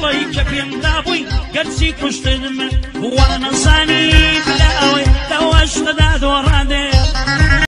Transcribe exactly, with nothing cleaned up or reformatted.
دڵی کە پێم دابووی گەرچی کوشتنم وانا زانی